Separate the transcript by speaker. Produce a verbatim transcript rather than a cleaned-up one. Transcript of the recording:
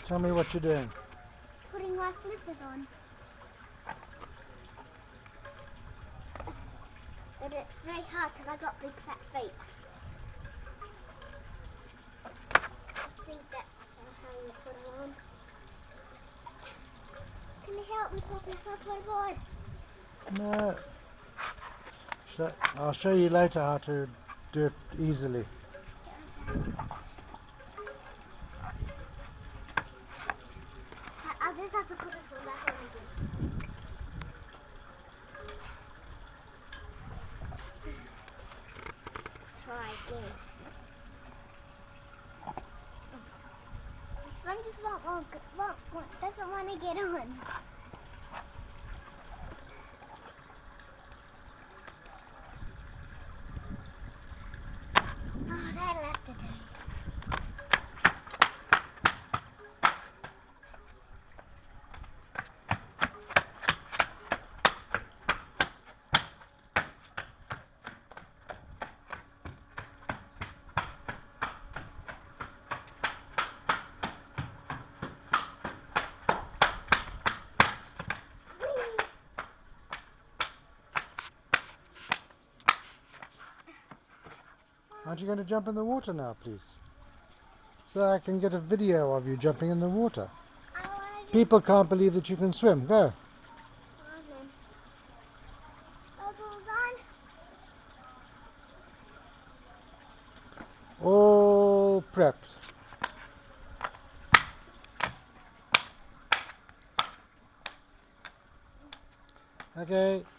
Speaker 1: Tell me what you're doing.
Speaker 2: Putting my flippers on. But it's very hard because I got big fat feet. I think that's how you put them on. Can you help me, Poppy, if I put them on?
Speaker 1: No. So, I'll show you later how to do it easily.
Speaker 2: I'll just have to put this one back on again. Try again. This one just won't, won't, won't, won't doesn't want to get on. Oh, that'll have to do.
Speaker 1: Aren't you going to jump in the water now, please? So I can get a video of you jumping in the water. People can't believe that you can swim. Go. All prepped. Okay.